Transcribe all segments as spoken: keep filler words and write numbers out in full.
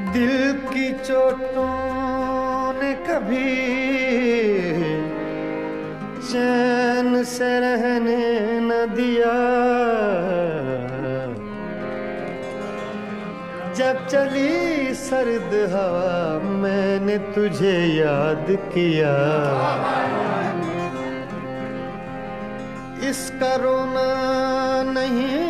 दिल की चोटों ने कभी चैन से रहने न दिया। जब चली सर्द हवा मैंने तुझे याद किया। इसका रोना नहीं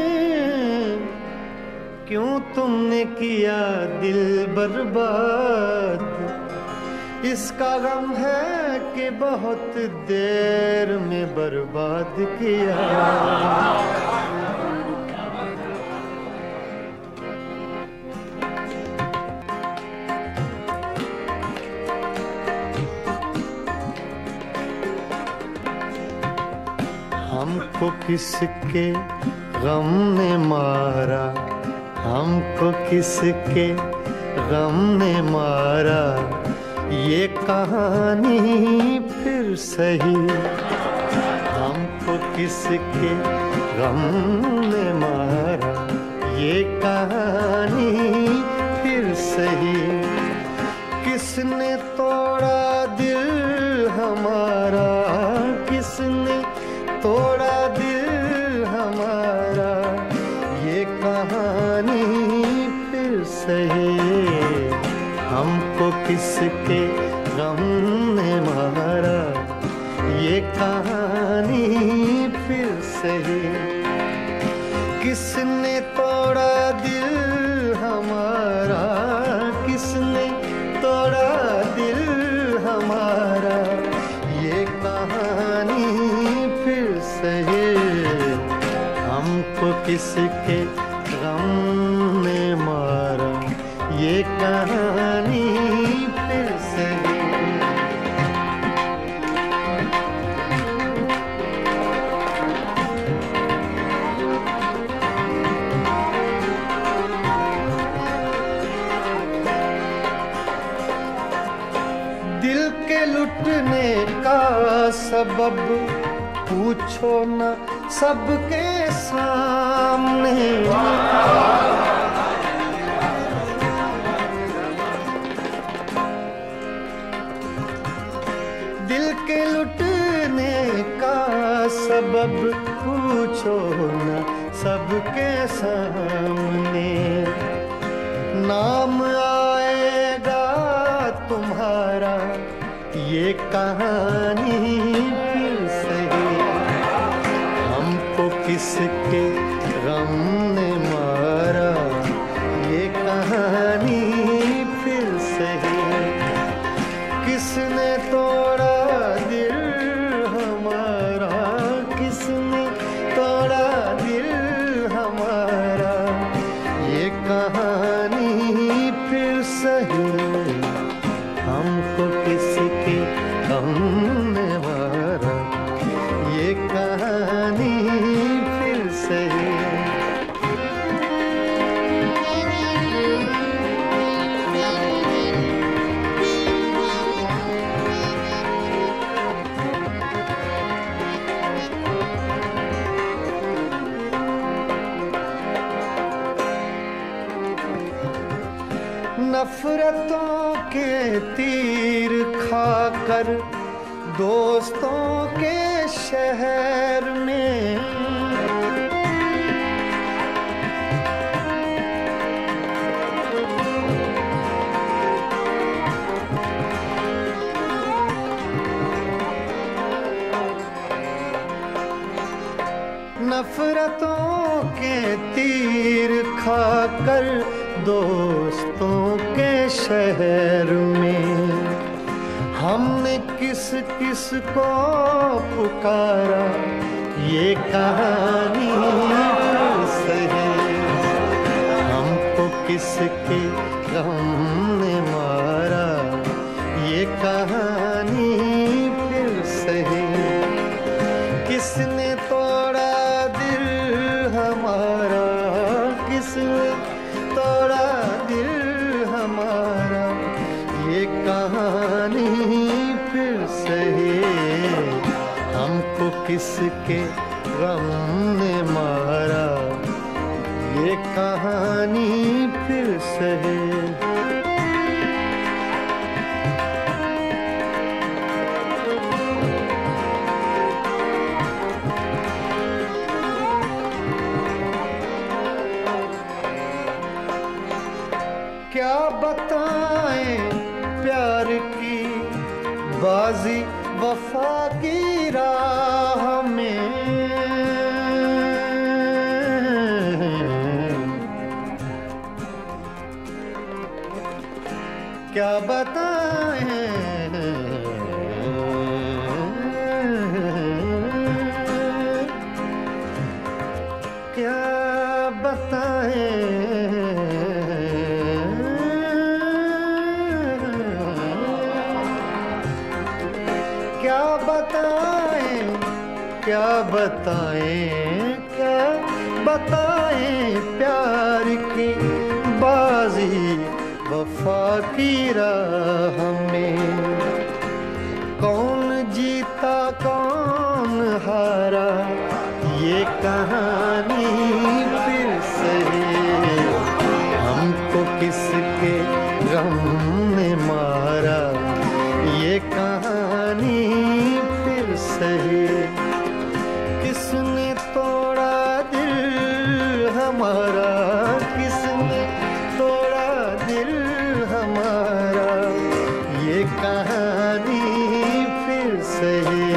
क्यों तुमने किया दिल बर्बाद। इसका गम है कि बहुत देर में बर्बाद किया। हमको किसके गम ने मारा, हमको किसके गम ने मारा, ये कहानी फिर सही। हमको किसके गम ने मारा, ये कहानी फिर सही। किसने तोड़ा दिल हमारा, किसने तोड़ा दिल हमारा, ये कहानी फिर सही। हमको किसके गम ने मारा, ये कहानी फिर सही। किसने तोड़ा दिल हमारा, किसने तोड़ा दिल हमारा, ये कहानी फिर सही। हमको किसके गम ने मारा, ये कहानी फिर सही। दिल के लुटने का सबब पूछो न सबके सामने। दिल के लुटने का सबब पूछो न सबके सामने। नाम आएगा तुम्हारा, ये कहानी फिर सही। हमको किसके गम ने मारा, ये कहानी फिर सही। किसने तोड़ा दिल हमारा, किसने तोड़ा दिल हमारा, ये कहानी फिर सही। हमको किसके गम ने मारा, ये कहानी फिर सही। नफरतों के तीर खाकर दोस्तों के शहर में, नफरतों के तीर खाकर दोस्तों के शहर में। हमने किस किस को पुकारा, ये कहानी फिर सही। हमको किसके गम ने मारा, ये कहानी फिर सही। किसने तोड़ा दिल हमारा, किसने तोड़ा दिल हमारा, ये कहानी फिर सही। हमको किसके गम ने मारा, ये कहानी फिर सही। क्या बताएं प्यार की बाजी वफा की राह में। क्या बताएं क्या बताएं क्या बताएं क्या बताएं क्या बताएं प्यार की बाजी वफा की राह में। कौन जीता कौन हारा ये कहानी फिर सही। हमको किसके गम ने मारा ये कहानी फिर सही। किसने तोड़ा दिल हमारा किसने तोड़ा दिल हमारा ये कहानी फिर सही।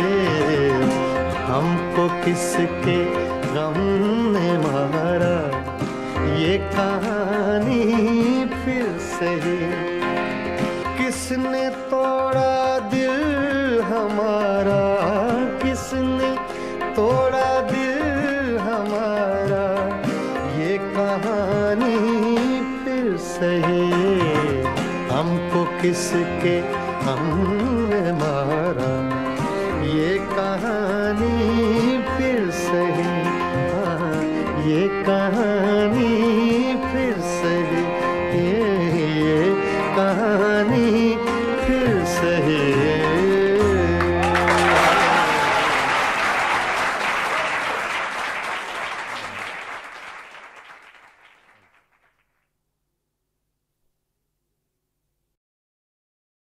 हमको किसके गम ने मारा ये कहानी फिर सही। किसने तोड़ा दिल हमारा किसने तोड़ा दिल हमारा ये कहानी फिर सही। हमको किसके हमने मारा ये कहानी फिर सही। हाँ, ये कहानी